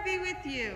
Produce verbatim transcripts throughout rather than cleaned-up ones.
be with you.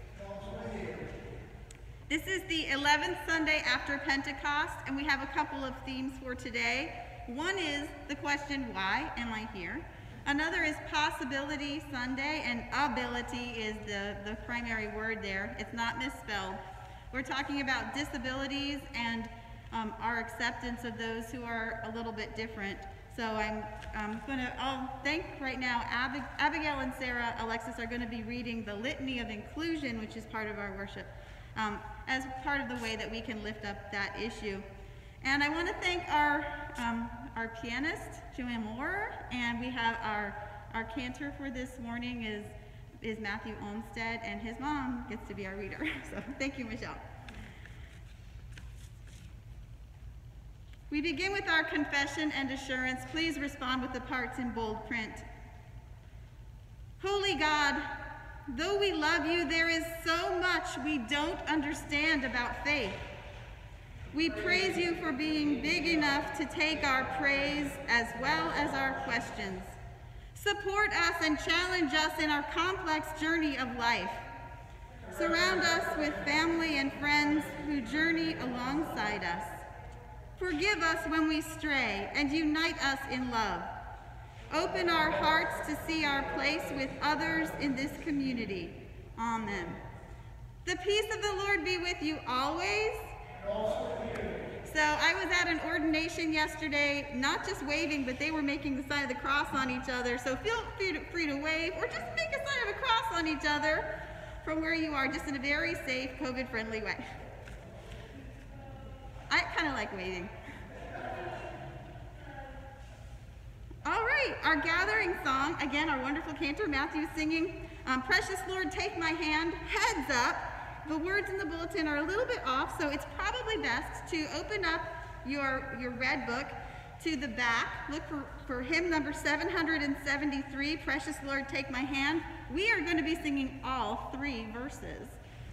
This is the eleventh Sunday after Pentecost, and we have a couple of themes for today. One is the question, why am I here? Another is PossABILITY Sunday, and ability is the, the primary word there. It's not misspelled. We're talking about disabilities and um, our acceptance of those who are a little bit different. So I'm, I'm going to, I'll thank right now, Ab Abigail and Sara Alexis are going to be reading the litany of inclusion, which is part of our worship, um, as part of the way that we can lift up that issue. And I want to thank our, um, our pianist, Joann Moorer, and we have our, our cantor for this morning is, is Matthew Olmstead, and his mom gets to be our reader. So thank you, Michelle. We begin with our confession and assurance. Please respond with the parts in bold print. Holy God, though we love you, there is so much we don't understand about faith. We praise you for being big enough to take our praise as well as our questions. Support us and challenge us in our complex journey of life. Surround us with family and friends who journey alongside us. Forgive us when we stray and unite us in love. Open our hearts to see our place with others in this community. Amen. The peace of the Lord be with you always. So I was at an ordination yesterday, not just waving, but they were making the sign of the cross on each other. So feel free to, free to wave or just make a sign of a cross on each other from where you are, just in a very safe, COVID-friendly way. I kind of like waving. All right, our gathering song, again, our wonderful cantor, Matthew, singing, um, Precious Lord, Take My Hand, Heads Up. The words in the bulletin are a little bit off, so it's probably best to open up your, your red book to the back. Look for, for hymn number seven hundred seventy-three, Precious Lord, Take My Hand. We are going to be singing all three verses.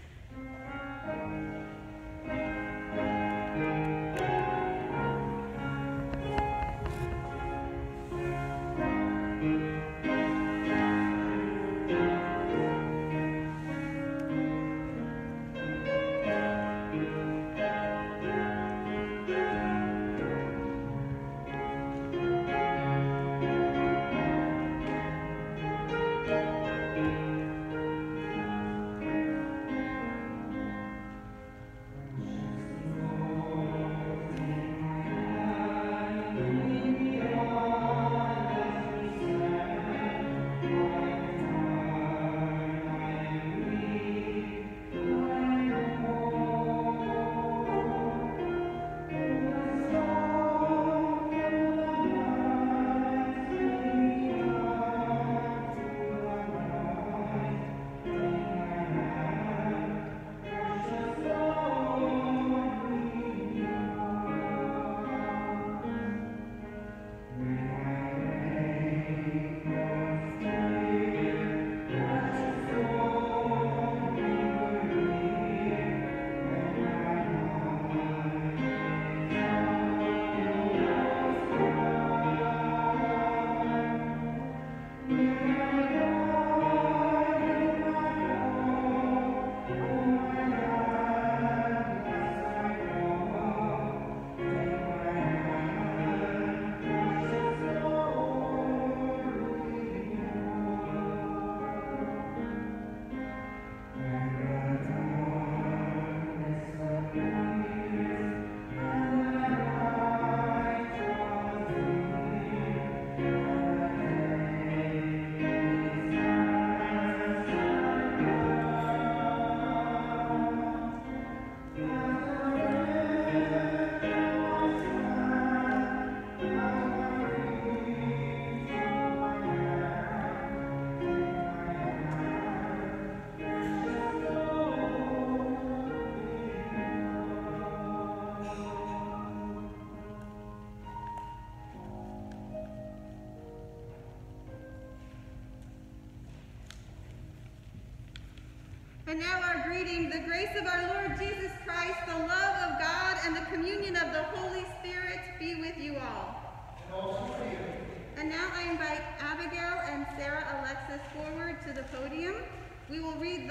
And now our greeting, the grace of our Lord Jesus Christ, the love of God, and the communion of the Holy Spirit be with you all. And also for you. And now I invite Abigail and Sara Alexis forward to the podium. We will read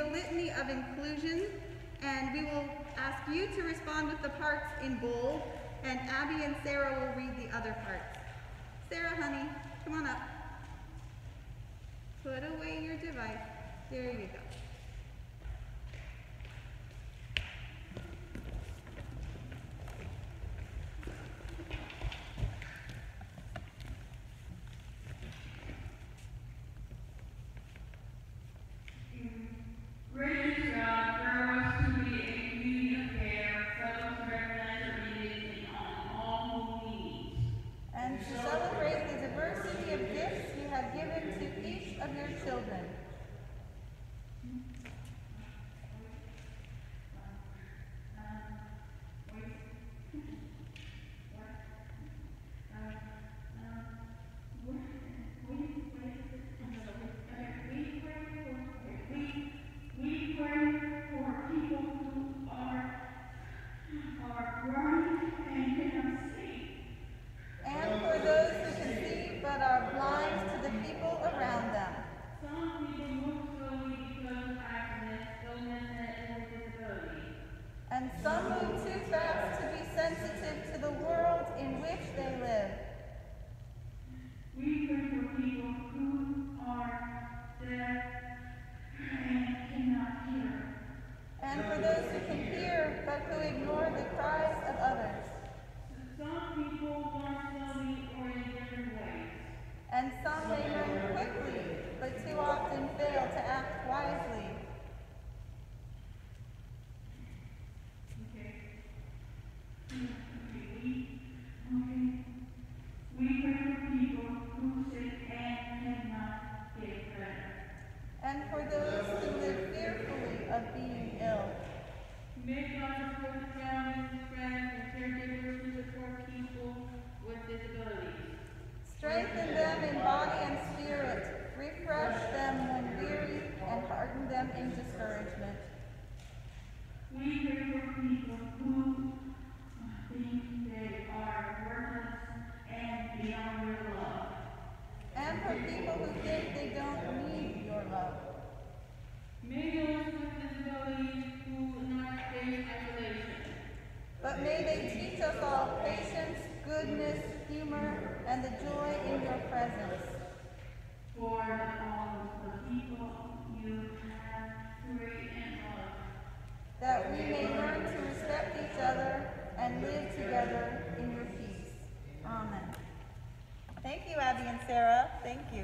of inclusion, and we will ask you to respond with the parts in bold, and Abby and Sarah will read the other parts. Sarah, honey, come on up. Put away your device. There you go. Gracious God, grow us to be a community of care, fellows to recognize our needs in all who needs. And to celebrate the diversity of gifts you have given to each of your children. We pray for people who are, are blind and cannot see. And for those who can see but are blind to the people around them. Some people move slowly because of accidents, illness, and disability. And some move too fast to be sensitive to the world in which they live. We pray for people who are deaf and cannot hear. And for those who can hear but who ignore the cries of others. Some people learn slowly or in different ways. And some may learn quickly, but too often fail to act wisely. Okay. Okay. We, okay. We pray for people who sick and cannot get better. And for those who live fearfully of being ill. May God support families, friends, and caregivers who support people with disabilities. Strengthen them in body and spirit. Refresh them when weary and harden them in discouragement. We pray for people who think they are worthless and beyond your love. And for people who think they don't need your love. May those with disabilities who not face isolation. But may they teach us all patience, goodness, humor, and the joy in your presence. For all the people you have created and loved. That we may learn to respect each other and live together in your peace. Amen. Thank you, Abby and Sarah. Thank you.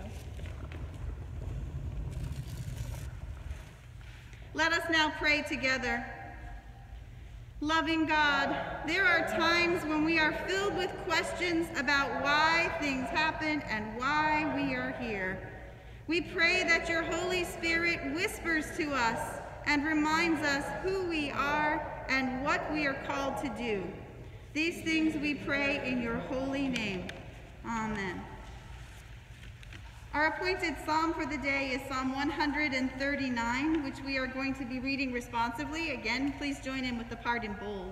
Let us now pray together. Loving God, there are times when we are filled with questions about why things happen and why we are here. We pray that your Holy Spirit whispers to us and reminds us who we are and what we are called to do. These things we pray in your holy name. Amen. Our appointed psalm for the day is Psalm one hundred thirty-nine, which we are going to be reading responsively. Again, please join in with the part in bold.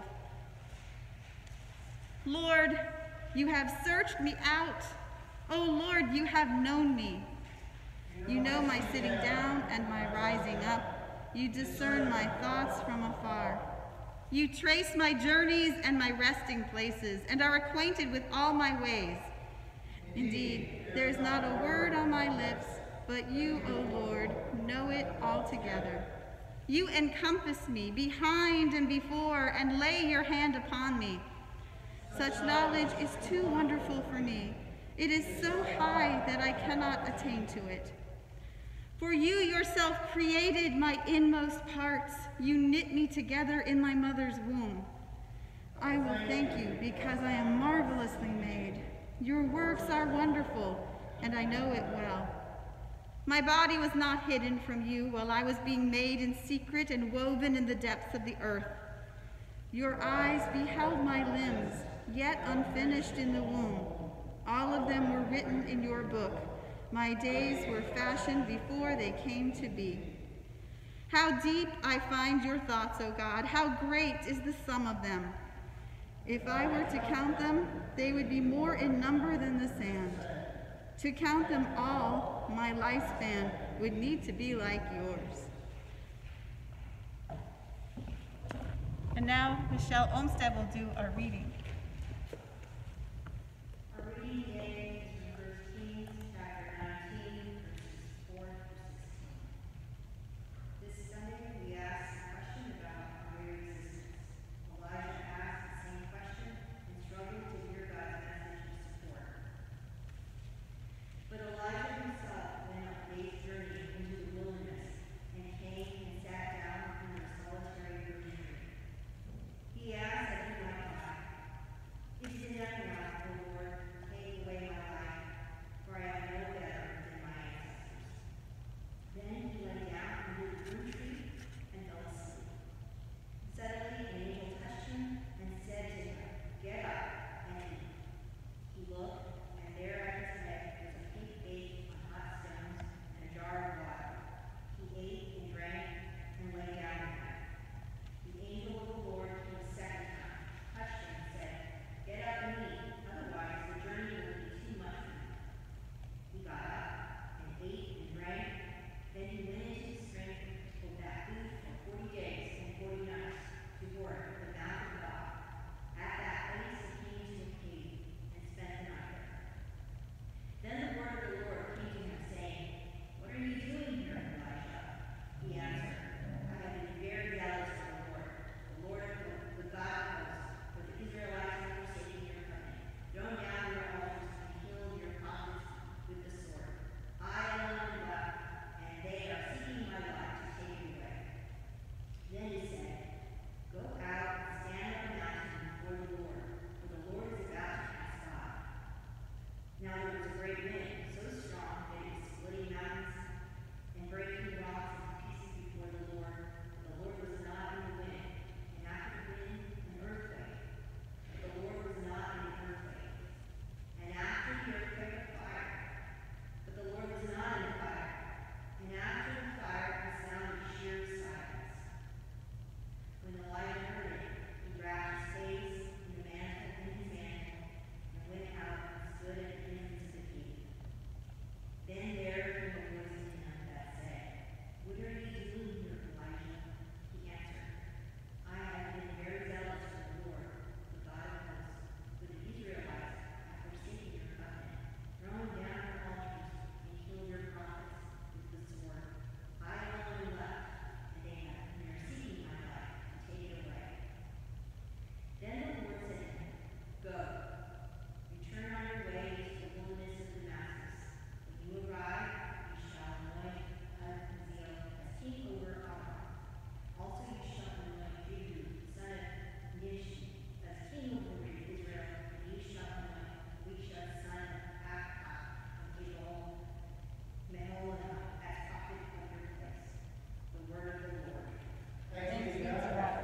Lord, you have searched me out. Oh Lord, you have known me. You know my sitting down and my rising up. You discern my thoughts from afar. You trace my journeys and my resting places, and are acquainted with all my ways. Indeed, there is not a word on my lips, but you, O Lord, know it altogether. You encompass me behind and before, and lay your hand upon me. Such knowledge is too wonderful for me. It is so high that I cannot attain to it. For you yourself created my inmost parts. You knit me together in my mother's womb. I will thank you because I am marvelously made. Your works are wonderful, and I know it well. My body was not hidden from you while I was being made in secret and woven in the depths of the earth. Your eyes beheld my limbs, yet unfinished in the womb. All of them were written in your book. My days were fashioned before they came to be. How deep I find your thoughts, O God. How great is the sum of them. If I were to count them, they would be more in number than the sand. To count them all, my lifespan would need to be like yours. And now Michelle Olmstead will do our reading. Our reading today is from First Kings chapter nineteen, verses four to sixteen. This Sunday we ask a question about our very existence. Elijah asked the same question and struggled to hear God's message of support. But Elijah himself went on a day's journey into the wilderness and came and sat down under a solitary birch tree. He asked that he might die. It is enough now, O Lord, take away my life, for I am no better than my ancestors. Then he lay down under the birch tree and fell asleep. Suddenly an angel touched him and said to him, "Get up and eat." He looked, and there at his head was a pig baked on hot stones and a jar of water. He ate and drank and lay down again. The angel of the Lord came a second time, touched him, and said, "Get up and eat, otherwise the journey will be too much for you." He got up and ate and drank. Then he went into the strength of that food for forty days and forty nights to work at the mount of God. At that place he came to a cave and spent the night there. Then the word of the Lord came to him, saying, "What are you doing here, Elijah?" He answered, "I have been very zealous for the Lord, the Lord of the, the God of hosts, for the Israelites have forsaken your covenant, thrown down your altars, and killed your prophets with the sword. I alone am left, and they are seeking my life to take it away." Then he said, "Go out and stand on the mountain before the Lord, for the Lord is about to pass by." Now there was a great wind, so strong that it was splitting mountains and breaking rocks into pieces before the Lord. But the Lord was not in the wind, and after the wind, an earthquake. But the Lord was not in the earthquake. And after the earthquake, a fire. But the Lord was not in the fire. And after the fire, the sound of sheer silence. When Elijah heard it, he wrapped his face in the mantle in his mantle, and went out and stood at the entrance of the cave. Then there came a voice to him that said, "What are you doing here, Elijah?" He answered, "I have been very zealous for the Lord, the God of hosts, for the Israelites have forsaken your covenant, thrown down your altars, and killed your prophets with the sword. I alone am left, and they have and they are seeking my life to take it away." Then the Lord said to him, "Go, return on your way to the wilderness of Damascus. When you arrive, you shall anoint Hazael as king over Aram. Also you shall anoint Jehu, son of Nimshi, as king over Israel, and you shall anoint Elisha, son of Akah, of Gedol, Meholah, as prophet of your place." The word of the Lord. Thanks be to God.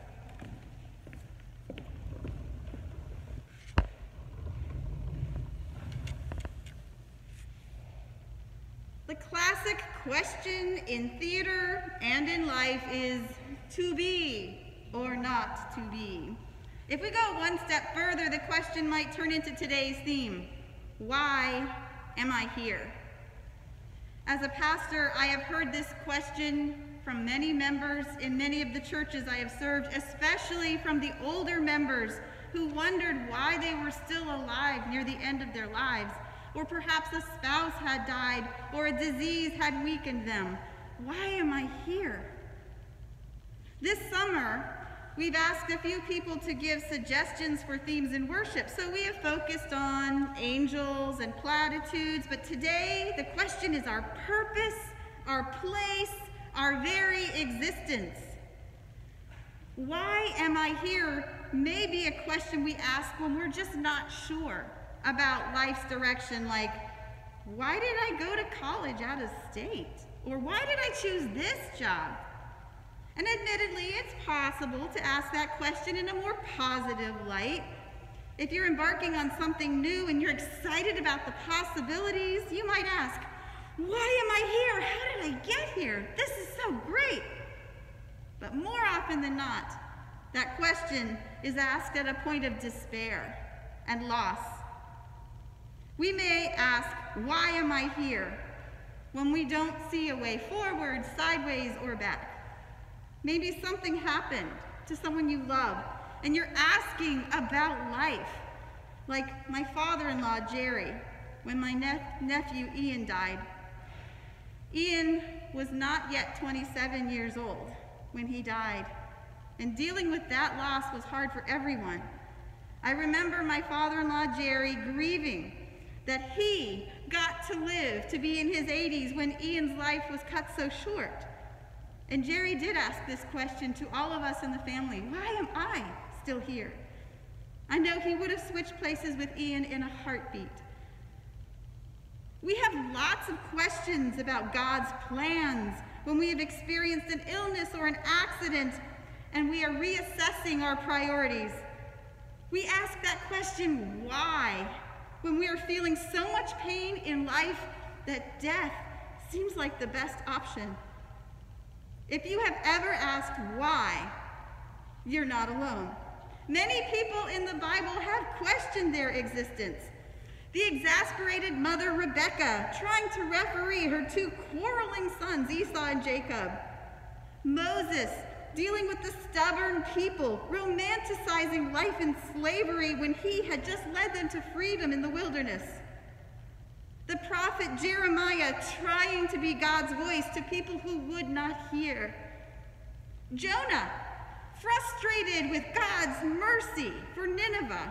The classic question in theater and in life is to be or not to be. If we go one step further, the question might turn into today's theme: why am I here? As a pastor, I have heard this question from many members in many of the churches I have served, especially from the older members who wondered why they were still alive near the end of their lives, or perhaps a spouse had died, or a disease had weakened them. Why am I here? This summer, we've asked a few people to give suggestions for themes in worship, so we have focused on angels and platitudes, but today the question is our purpose, our place, our very existence. Why am I here may be a question we ask when we're just not sure about life's direction, like, why did I go to college out of state? Or why did I choose this job? And admittedly, it's possible to ask that question in a more positive light. If you're embarking on something new and you're excited about the possibilities, you might ask, why am I here? How did I get here? This is so great. But more often than not, that question is asked at a point of despair and loss. We may ask, why am I here? When we don't see a way forward, sideways, or back. Maybe something happened to someone you love, and you're asking about life, like my father-in-law, Jerry, when my nep- nephew, Ian, died. Ian was not yet twenty-seven years old when he died, and dealing with that loss was hard for everyone. I remember my father-in-law, Jerry, grieving that he got to live to be in his eighties when Ian's life was cut so short. And Jerry did ask this question to all of us in the family: why am I still here? I know he would have switched places with Ian in a heartbeat. We have lots of questions about God's plans when we have experienced an illness or an accident and we are reassessing our priorities. We ask that question, why, when we are feeling so much pain in life that death seems like the best option. If you have ever asked why, you're not alone. Many people in the Bible have questioned their existence. The exasperated mother Rebecca trying to referee her two quarreling sons, Esau and Jacob. Moses dealing with the stubborn people, romanticizing life in slavery when he had just led them to freedom in the wilderness. The prophet Jeremiah trying to be God's voice to people who would not hear. Jonah frustrated with God's mercy for Nineveh.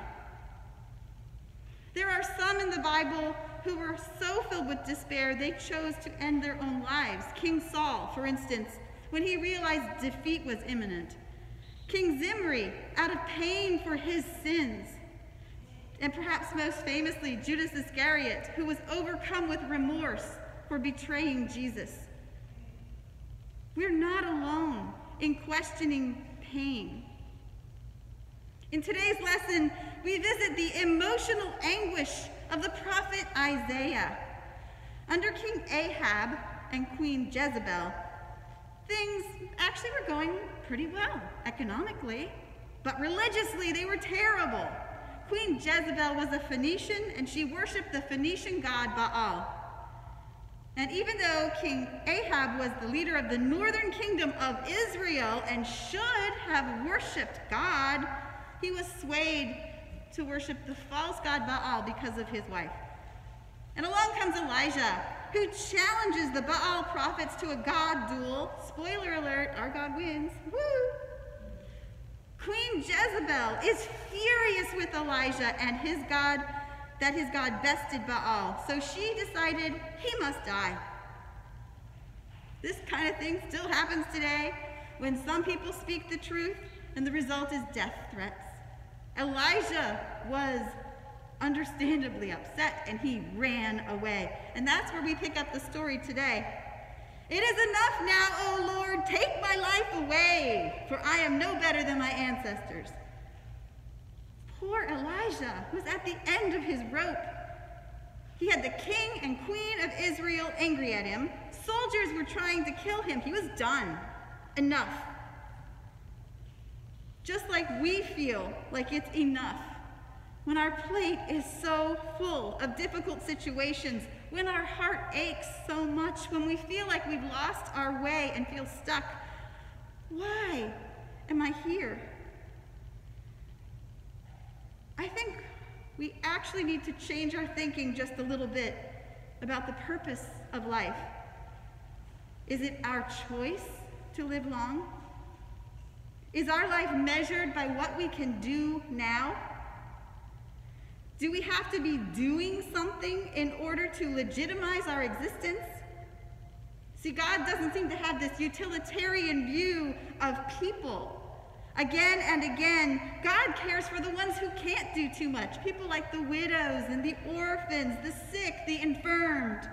There are some in the Bible who were so filled with despair they chose to end their own lives. King Saul, for instance, when he realized defeat was imminent. King Zimri, out of pain for his sins. And perhaps most famously, Judas Iscariot, who was overcome with remorse for betraying Jesus. We're not alone in questioning pain. In today's lesson, we visit the emotional anguish of the prophet Isaiah. Under King Ahab and Queen Jezebel, things actually were going pretty well economically, but religiously they were terrible. Queen Jezebel was a Phoenician, and she worshipped the Phoenician god Baal. And even though King Ahab was the leader of the northern kingdom of Israel and should have worshipped God, he was swayed to worship the false god Baal because of his wife. And along comes Elijah, who challenges the Baal prophets to a God duel. Spoiler alert, our God wins. Woo! Queen Jezebel is furious with Elijah and his God, that his God bested Baal. So she decided he must die. This kind of thing still happens today when some people speak the truth and the result is death threats. Elijah was understandably upset and he ran away. And that's where we pick up the story today. It is enough now, O Lord, take my life away, for I am no better than my ancestors. Poor Elijah was at the end of his rope. He had the king and queen of Israel angry at him. Soldiers were trying to kill him. He was done. Enough. Just like we feel like it's enough when our plate is so full of difficult situations, when our heart aches so much, when we feel like we've lost our way and feel stuck. Why am I here? I think we actually need to change our thinking just a little bit about the purpose of life. Is it our choice to live long? Is our life measured by what we can do now? Do we have to be doing something in order to legitimize our existence? See, God doesn't seem to have this utilitarian view of people. Again and again, God cares for the ones who can't do too much. People like the widows and the orphans, the sick, the infirmed.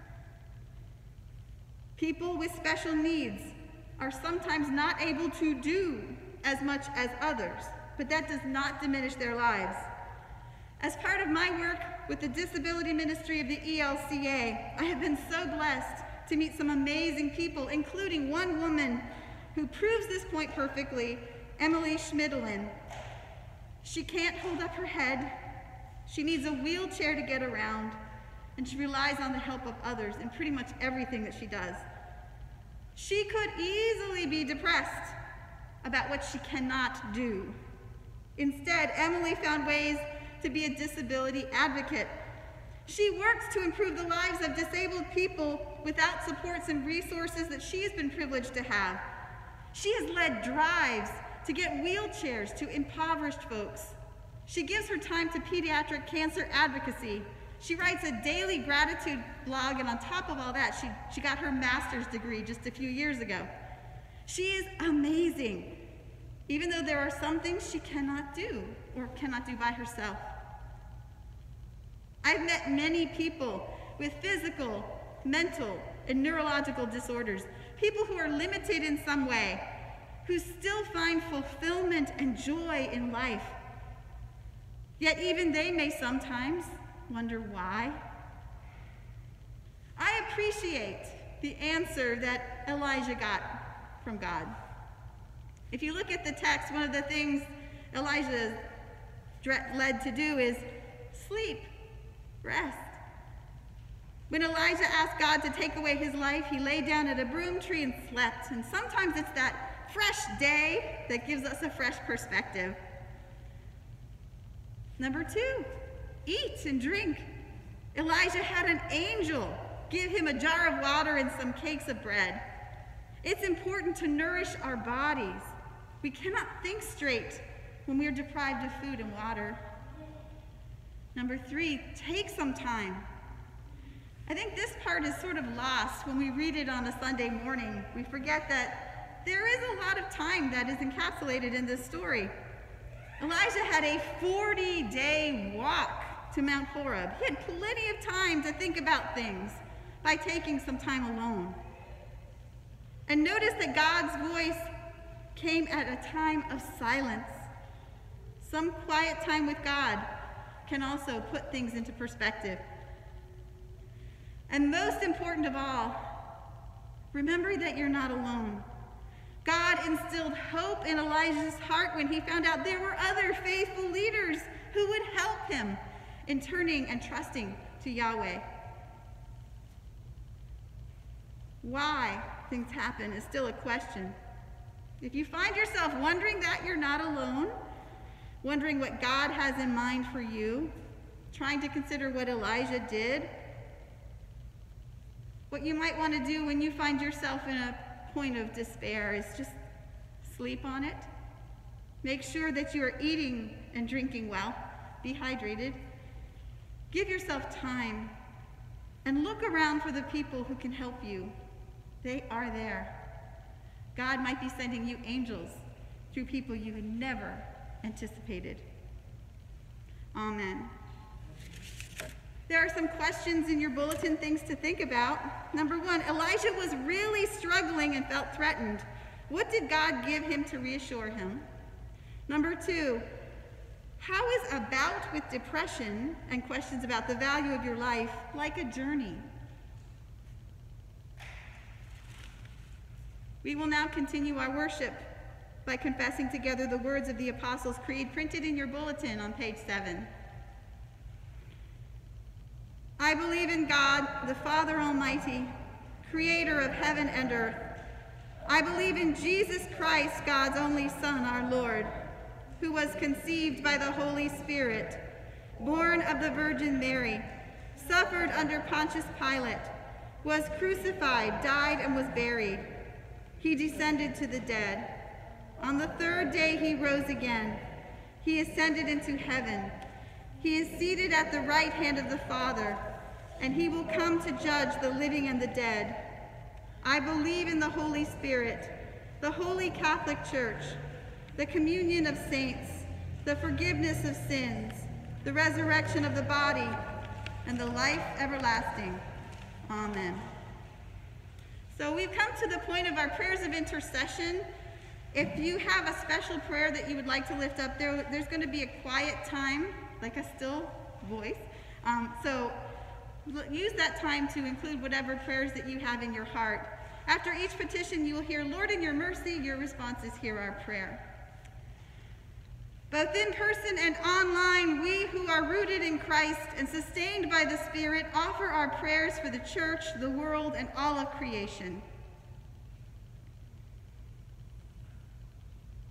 People with special needs are sometimes not able to do as much as others, but that does not diminish their lives. As part of my work with the disability ministry of the E L C A, I have been so blessed to meet some amazing people, including one woman who proves this point perfectly, Emily Schmidlin. She can't hold up her head, she needs a wheelchair to get around, and she relies on the help of others in pretty much everything that she does. She could easily be depressed, about what she cannot do. Instead, Emily found ways to be a disability advocate. She works to improve the lives of disabled people without supports and resources that she has been privileged to have. She has led drives to get wheelchairs to impoverished folks. She gives her time to pediatric cancer advocacy. She writes a daily gratitude blog, and on top of all that, she, she got her master's degree just a few years ago. She is amazing, even though there are some things she cannot do or cannot do by herself. I've met many people with physical, mental, and neurological disorders, people who are limited in some way, who still find fulfillment and joy in life. Yet even they may sometimes wonder why. I appreciate the answer that Elijah got from God. If you look at the text, one of the things Elijah is led to do is sleep, rest. When Elijah asked God to take away his life, he lay down at a broom tree and slept. And sometimes it's that fresh day that gives us a fresh perspective. Number two, eat and drink. Elijah had an angel give him a jar of water and some cakes of bread. It's important to nourish our bodies. We cannot think straight when we are deprived of food and water. Number three, take some time. I think this part is sort of lost when we read it on a Sunday morning. We forget that there is a lot of time that is encapsulated in this story. Elijah had a forty-day walk to Mount Horeb. He had plenty of time to think about things by taking some time alone. And notice that God's voice came at a time of silence. Some quiet time with God can also put things into perspective. And most important of all, remember that you're not alone. God instilled hope in Elijah's heart when he found out there were other faithful leaders who would help him in turning and trusting to Yahweh. Why things happen is still a question. If you find yourself wondering that you're not alone, wondering what God has in mind for you, trying to consider what Elijah did, what you might want to do when you find yourself in a point of despair is just sleep on it. Make sure that you are eating and drinking well. Be hydrated. Give yourself time and look around for the people who can help you. They are there. God might be sending you angels through people you had never anticipated. Amen. There are some questions in your bulletin, things to think about. Number one, Elijah was really struggling and felt threatened. What did God give him to reassure him? Number two, how is a bout with depression and questions about the value of your life like a journey? We will now continue our worship by confessing together the words of the Apostles' Creed printed in your bulletin on page seven. I believe in God, the Father Almighty, creator of heaven and earth. I believe in Jesus Christ, God's only Son, our Lord, who was conceived by the Holy Spirit, born of the Virgin Mary, suffered under Pontius Pilate, was crucified, died, and was buried. He descended to the dead. On the third day he rose again. He ascended into heaven. He is seated at the right hand of the Father, and he will come to judge the living and the dead. I believe in the Holy Spirit, the Holy Catholic Church, the communion of saints, the forgiveness of sins, the resurrection of the body, and the life everlasting. Amen. So we've come to the point of our prayers of intercession. If you have a special prayer that you would like to lift up, there, there's going to be a quiet time, like a still voice. Um, so use that time to include whatever prayers that you have in your heart. After each petition, you will hear, Lord, in your mercy, your responses hear our prayer. Both in person and online, we who are rooted in Christ and sustained by the Spirit offer our prayers for the church, the world, and all of creation.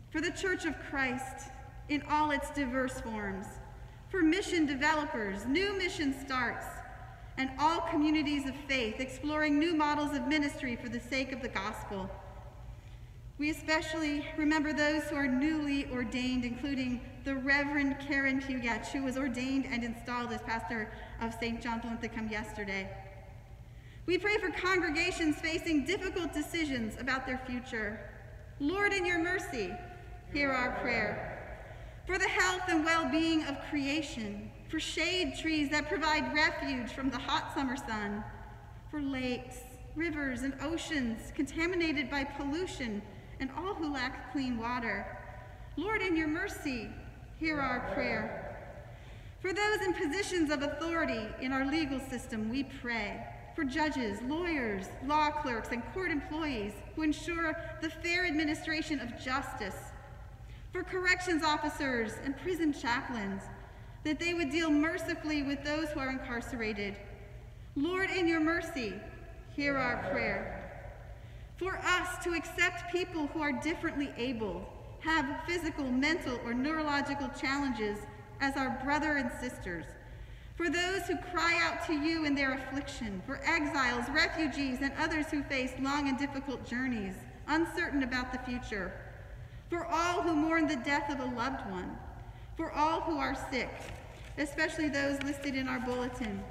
for the Church of Christ in all its diverse forms, for mission developers, new mission starts, and all communities of faith exploring new models of ministry for the sake of the gospel. We especially remember those who are newly ordained, including the Reverend Karen Hugatch, who was ordained and installed as pastor of Saint John's Linthicum yesterday. We pray for congregations facing difficult decisions about their future. Lord, in your mercy, hear our prayer. For the health and well-being of creation, for shade trees that provide refuge from the hot summer sun, for lakes, rivers, and oceans contaminated by pollution, and all who lack clean water. Lord, in your mercy, hear our prayer. For those in positions of authority in our legal system, we pray. For judges, lawyers, law clerks, and court employees who ensure the fair administration of justice. For corrections officers and prison chaplains, that they would deal mercifully with those who are incarcerated. Lord, in your mercy, hear our prayer. For us to accept people who are differently able, have physical, mental, or neurological challenges as our brother and sisters. For those who cry out to you in their affliction, for exiles, refugees, and others who face long and difficult journeys, uncertain about the future. For all who mourn the death of a loved one. For all who are sick, especially those listed in our bulletin.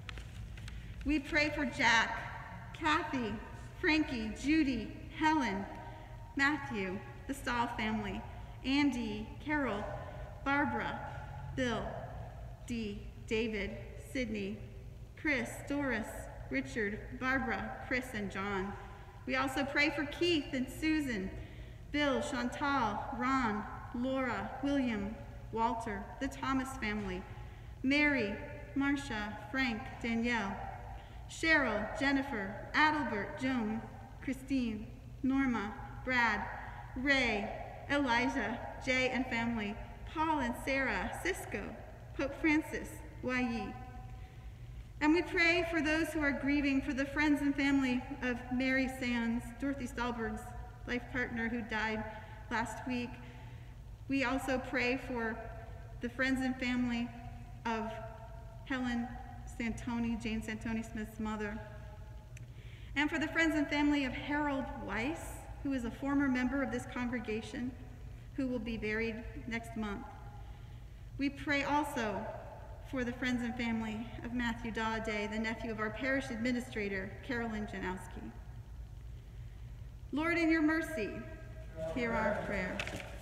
We pray for Jack, Kathy, Frankie, Judy, Helen, Matthew, the Stahl family, Andy, Carol, Barbara, Bill, Dee, David, Sydney, Chris, Doris, Richard, Barbara, Chris, and John. We also pray for Keith and Susan, Bill, Chantal, Ron, Laura, William, Walter, the Thomas family, Mary, Marcia, Frank, Danielle, Cheryl, Jennifer, Adelbert, Joan, Christine, Norma, Brad, Ray, Elijah, Jay and family, Paul and Sarah, Cisco, Pope Francis, Wai. And we pray for those who are grieving, for the friends and family of Mary Sands, Dorothy Stahlberg's life partner who died last week. We also pray for the friends and family of Helen Santoni, Jane Santoni Smith's mother. And for the friends and family of Harold Weiss, who is a former member of this congregation, who will be buried next month. We pray also for the friends and family of Matthew Dawday, the nephew of our parish administrator, Carolyn Janowski. Lord, in your mercy, hear our prayer.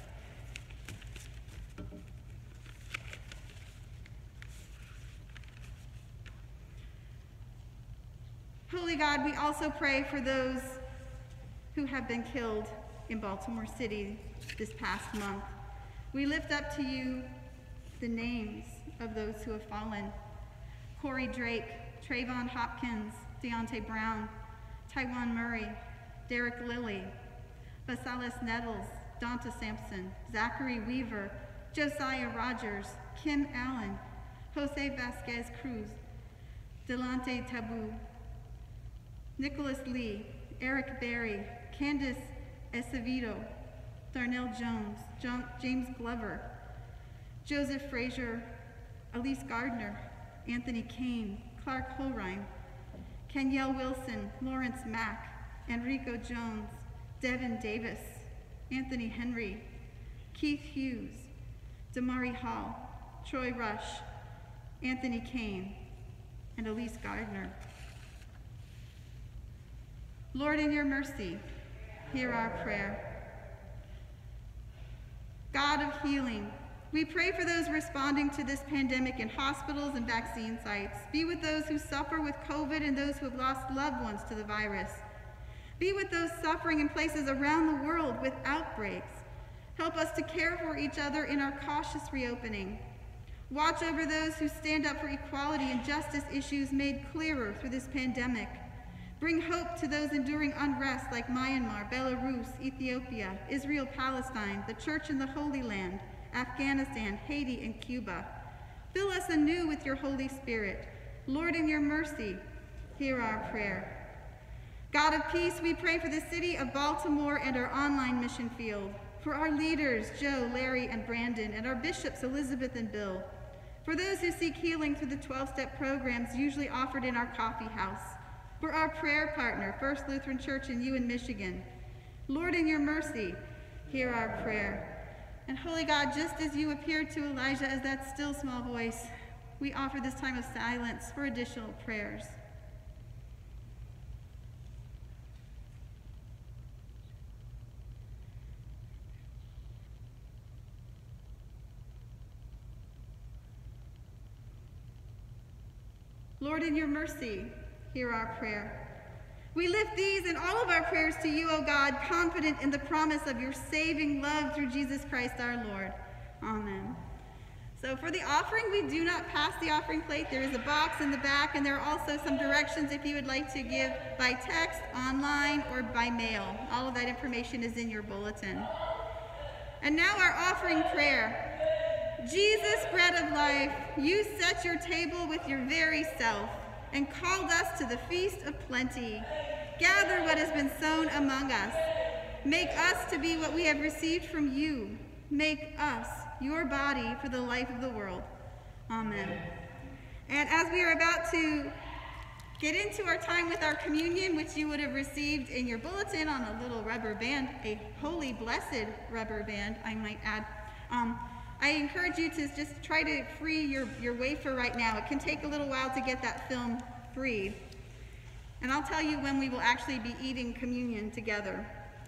Holy God, we also pray for those who have been killed in Baltimore City this past month. We lift up to you the names of those who have fallen. Corey Drake, Trayvon Hopkins, Deontay Brown, Taiwan Murray, Derek Lilly, Basalis Nettles, Donta Sampson, Zachary Weaver, Josiah Rogers, Kim Allen, Jose Vasquez Cruz, Delante Tabu, Nicholas Lee, Eric Berry, Candace Acevedo, Darnell Jones, John, James Glover, Joseph Frazier, Elise Gardner, Anthony Kane, Clark Holrein, Kenyelle Wilson, Lawrence Mack, Enrico Jones, Devin Davis, Anthony Henry, Keith Hughes, Damari Hall, Troy Rush, Anthony Kane, and Elise Gardner. Lord, in your mercy, hear our prayer. God of healing, we pray for those responding to this pandemic in hospitals and vaccine sites. Be with those who suffer with COVID and those who have lost loved ones to the virus. Be with those suffering in places around the world with outbreaks. Help us to care for each other in our cautious reopening. Watch over those who stand up for equality and justice issues made clearer through this pandemic. Bring hope to those enduring unrest like Myanmar, Belarus, Ethiopia, Israel, Palestine, the Church in the Holy Land, Afghanistan, Haiti, and Cuba. Fill us anew with your Holy Spirit. Lord, in your mercy, hear our prayer. God of peace, we pray for the city of Baltimore and our online mission field, for For our leaders, Joe, Larry, and Brandon, and our bishops, Elizabeth and Bill. For those who seek healing through the twelve-step programs usually offered in our coffee house. For our prayer partner, First Lutheran Church in Ewan, Michigan. Lord, in your mercy, hear our prayer. And holy God, just as you appeared to Elijah as that still small voice, we offer this time of silence for additional prayers. Lord, in your mercy, hear our prayer. We lift these and all of our prayers to you, O God, confident in the promise of your saving love through Jesus Christ our Lord. Amen. So for the offering, we do not pass the offering plate. There is a box in the back, and there are also some directions if you would like to give by text, online, or by mail. All of that information is in your bulletin. And now our offering prayer. Jesus, bread of life, you set your table with your very self and called us to the feast of plenty. Gather what has been sown among us. Make us to be what we have received from you. Make us your body for the life of the world. Amen. And as we are about to get into our time with our communion, which you would have received in your bulletin on a little rubber band, a holy blessed rubber band, I might add, um, I encourage you to just try to free your, your wafer right now. It can take a little while to get that film free. And I'll tell you when we will actually be eating communion together.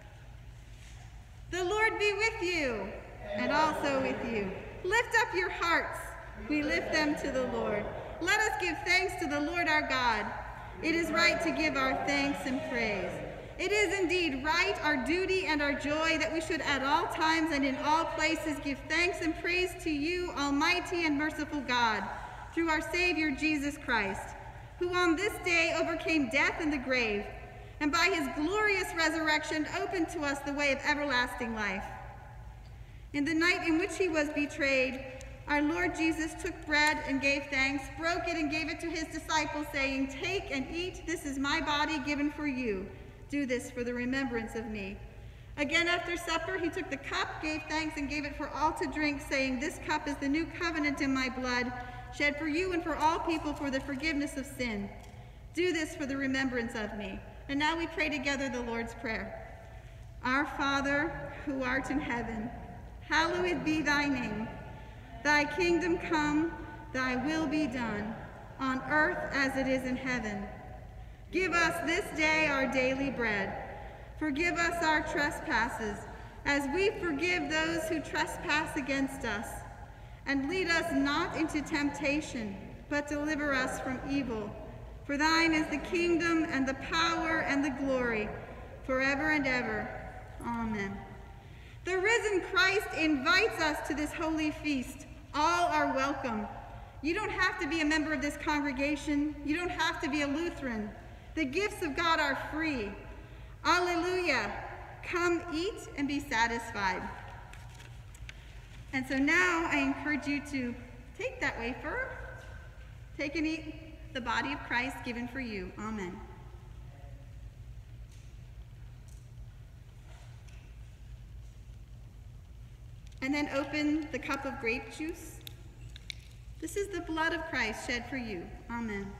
The Lord be with you, and also with you. Lift up your hearts. We lift them to the Lord. Let us give thanks to the Lord our God. It is right to give our thanks and praise. It is indeed right, our duty and our joy, that we should at all times and in all places give thanks and praise to you, almighty and merciful God, through our Savior Jesus Christ, who on this day overcame death and the grave, and by his glorious resurrection opened to us the way of everlasting life. In the night in which he was betrayed, our Lord Jesus took bread and gave thanks, broke it and gave it to his disciples, saying, "Take and eat, this is my body given for you. Do this for the remembrance of me." Again after supper, he took the cup, gave thanks, and gave it for all to drink, saying, "This cup is the new covenant in my blood, shed for you and for all people for the forgiveness of sin. Do this for the remembrance of me." And now we pray together the Lord's Prayer. Our Father, who art in heaven, hallowed be thy name. Thy kingdom come, thy will be done, on earth as it is in heaven. Give us this day our daily bread. Forgive us our trespasses, as we forgive those who trespass against us. And lead us not into temptation, but deliver us from evil. For thine is the kingdom and the power and the glory, forever and ever. Amen. The risen Christ invites us to this holy feast. All are welcome. You don't have to be a member of this congregation. You don't have to be a Lutheran. The gifts of God are free. Alleluia. Come eat and be satisfied. And so now I encourage you to take that wafer, take and eat the body of Christ given for you. Amen. And then open the cup of grape juice. This is the blood of Christ shed for you. Amen.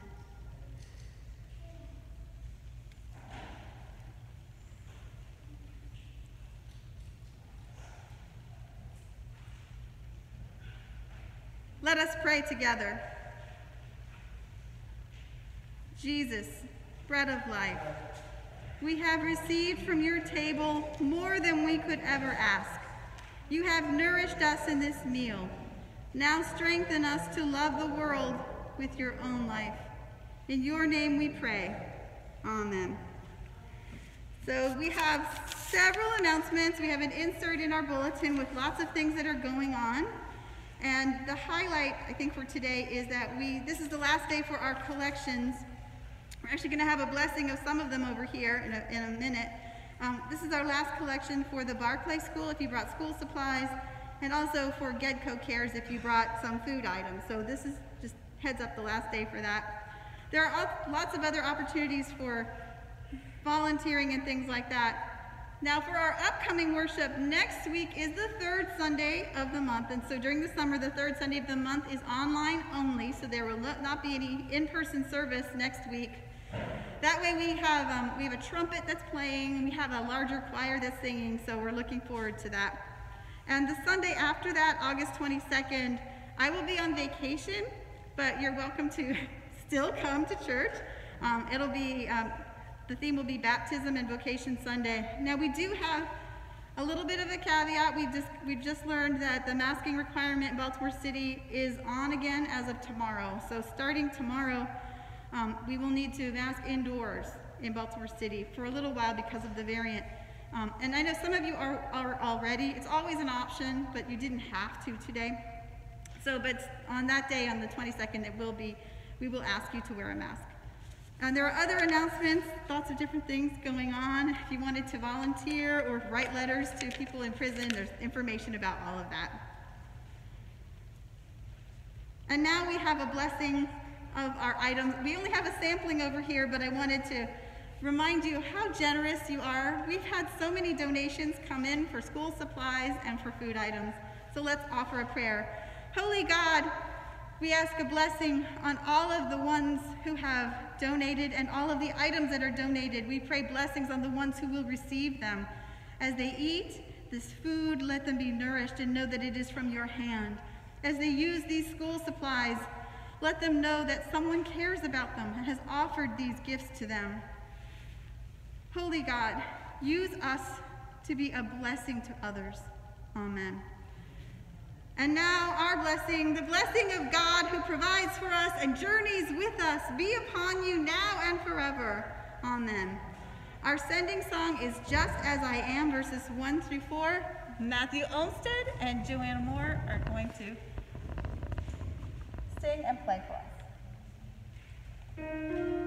Let us pray together. Jesus, bread of life, we have received from your table more than we could ever ask. You have nourished us in this meal. Now strengthen us to love the world with your own life. In your name we pray. Amen. So we have several announcements. We have an insert in our bulletin with lots of things that are going on. And the highlight, I think, for today is that we, this is the last day for our collections. We're actually going to have a blessing of some of them over here in a, in a minute. Um, this is our last collection for the Barclay School if you brought school supplies, and also for Gedco Cares if you brought some food items. So this is just heads up the last day for that. There are lots of other opportunities for volunteering and things like that Now for our upcoming worship, next week is the third Sunday of the month, and so during the summer, the third Sunday of the month is online only, so there will not be any in-person service next week. That way we have, um, we have a trumpet that's playing, and we have a larger choir that's singing, so we're looking forward to that. And the Sunday after that, August twenty-second, I will be on vacation, but you're welcome to still come to church. Um, it'll be, um, the theme will be Baptism and Vocation Sunday. Now we do have a little bit of a caveat. We've just, we've just learned that the masking requirement in Baltimore City is on again as of tomorrow. So starting tomorrow, um, we will need to mask indoors in Baltimore City for a little while because of the variant. Um, and I know some of you are, are already, it's always an option, but you didn't have to today. So, but on that day, on the twenty-second, it will be, we will ask you to wear a mask. And there are other announcements, lots of different things going on. If you wanted to volunteer or write letters to people in prison, there's information about all of that. And now we have a blessing of our items. We only have a sampling over here, but I wanted to remind you how generous you are. We've had so many donations come in for school supplies and for food items. So let's offer a prayer. Holy God, we ask a blessing on all of the ones who have donated and all of the items that are donated. We pray blessings on the ones who will receive them. As they eat this food, let them be nourished and know that it is from your hand. As they use these school supplies, let them know that someone cares about them and has offered these gifts to them. Holy God, use us to be a blessing to others. Amen. And now our blessing, the blessing of God who provides for us and journeys with us, be upon you now and forever. Amen. Our sending song is Just As I Am, verses one through four. Matthew Olmstead and Joann Moorer are going to sing and play for us.